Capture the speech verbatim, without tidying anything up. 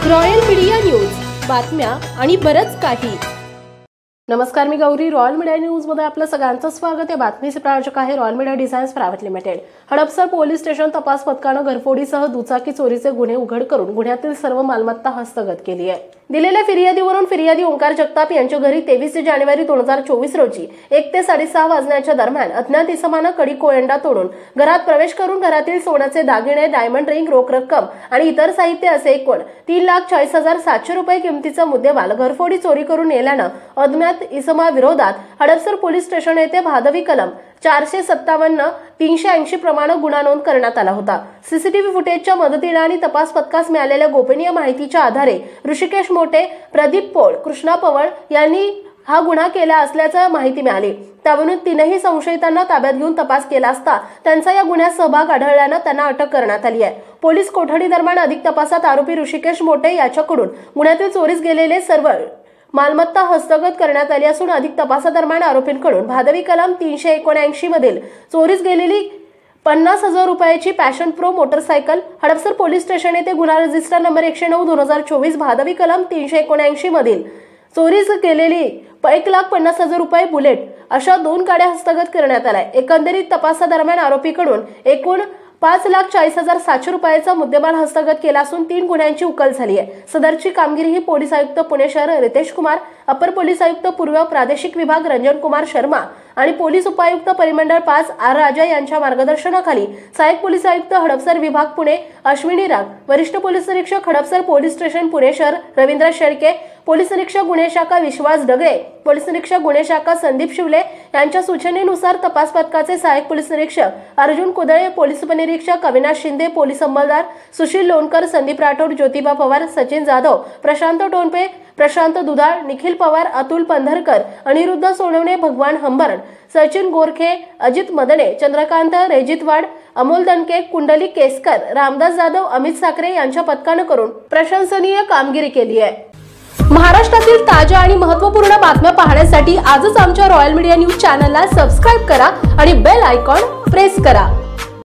Royal Media news, बातम्या आणि बरच काही। नमस्कार, मी गौरी। रॉयल मीडिया न्यूज मध्ये आपलं सगळ्यांचं स्वागत आहे। बातमीचे प्रायोजक आहे Royal Media Designs Private Limited. Hadapsar police station तपास पथकानं घरफोडीसह दुचाकी चोरीचे गुन्हे उघड करून गुन्ह्यातील सर्व मालमत्ता हस्तगत केली आहे। दिलेल्या फिर्यादीवरून फिर्यादी ओंकार जगताप यांच्या घरी तेवीस जानेवारी दोन हजार चोवीस रोजी एक ते साडेसहा वाजण्याच्या दरम्यान अज्ञात इसमानं कडी कोयंडा तोडून घरात प्रवेश करून घरातील सोन्याचे दागिने, डायमंड रिंग, रोख रक्कम आणि इतर साहित्य असे एकूण तीन लाख चाळीस हजार सातशे रुपये किमतीचा मुद्देमाल घरफोडी चोरी करून नेल्यानं अज्ञात इसमा विरोधात हडपसर पोलीस स्टेशन येथे भादवी कलम चारशे सत्तावन्न तीनशे ऐंशी प्रमाणे गुन्हा नोंद करण्यात आला होता। सीसीटीव्ही फुटेजच्या मदतीने आणि तपास पथकास मिळालेल्या गोपनीय माहितीच्या आधारे ऋषिकेश मोटे, प्रदीप पोळ, कृष्णा पवळ यांनी हा गुन्हा केला असल्याची माहिती मिळाली। त्यावरून तीनही संशयितांना ताब्यात घेऊन तपास केला असता त्यांचा या गुन्ह्यात सहभाग आढळल्याने त्यांना अटक करण्यात आली आहे। पोलीस कोठडी दरम्यान अधिक तपासात आरोपी ऋषिकेश मोटे याच्याकडून गुन्ह्यातील चोरीस गेलेले सर्व मालमत्ता हस्तगत करण्यात आली असून अधिक तपासादरम्यान आरोपींकडून भादवी कलम तीनशे एकोणऐंशी मधील चोरीस गेलेली पन्नास हजार रुपयाची Passion Pro motorcycle, Hadapsar police station येथे गुन्हा रजिस्टर नंबर एकशे नऊ दोन हजार चोवीस भादवी कलम तीनशे एकोणऐंशी मधील चोरीस गेलेली एक लाख पन्नास हजार रुपये बुलेट अशा दोन गाड्या हस्तगत करण्यात आल्या। एकंदरीत तपासादरम्यान आरोपीकडून एकूण पाच लाख चाळीस हजार सातशे रुपयाचा मुद्देमाल हस्तगत केला असून तीन गुन्ह्यांची उकल झाली आहे। सदरची कामगिरी ही पोलीस आयुक्त पुणे शहर रितेश कुमार, अपर पोलीस आयुक्त पूर्व प्रादेशिक विभाग रंजन कुमार शर्मा आणि पोलीस उपायुक्त परिमंडळ पाच आर राजा यांच्या मार्गदर्शनाखाली सहाय्यक पोलीस आयुक्त हडपसर विभाग पुणे अश्विनी राग, वरिष्ठ पोलीस निरीक्षक हडपसर पोलीस स्टेशन पुणे शहर रवींद्र शेळके, पोलीस निरीक्षक गुन्हे शाखा विश्वास डगळे, पोलीस निरीक्षक गुन्हे शाखा संदीप शिवले यांच्या सूचनेनुसार तपास पथकाचे सहाय्यक पोलीस निरीक्षक अर्जुन कुदळे, पोलीस उपनिरीक्षक अविनाश शिंदे, पोलीस अंमलदार सुशील लोणकर, संदीप राठोड, ज्योतिबा पवार, सचिन जाधव, प्रशांत टोनपे, प्रशांत दुधाळ, निखिल पवार, अतुल पंधरकर, अनिरुद्ध सोनवणे, भगवान हंबरण, सचिन गोरखे, अजित मदने, चंद्रकांत रेजितवाड, अमोल दणके, कुंडली केसकर, रामदास जाधव, अमित साखरे यांच्या पथकानं करून प्रशंसनीय कामगिरी केली आहे। महाराष्ट्रातील ताज्या आणि महत्त्वपूर्ण बातम्या पाहण्यासाठी आजच आमच्या रॉयल मीडिया न्यूज चॅनलला सबस्क्राइब करा आणि बेल आयकॉन प्रेस करा।